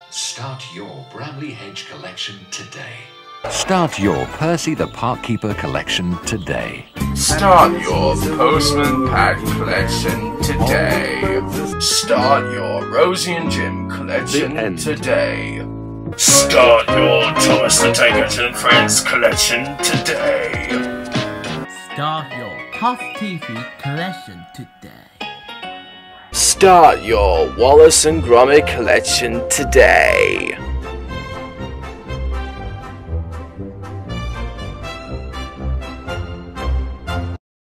Start your Bramley Hedge collection today. Start your Percy the Parkkeeper collection today. Start your Postman Pat collection today. Start your Rosie and Jim collection today. Start your Thomas the Tank Engine and Friends collection today. Start your Puff TV collection today. Start your Wallace and Gromit collection today.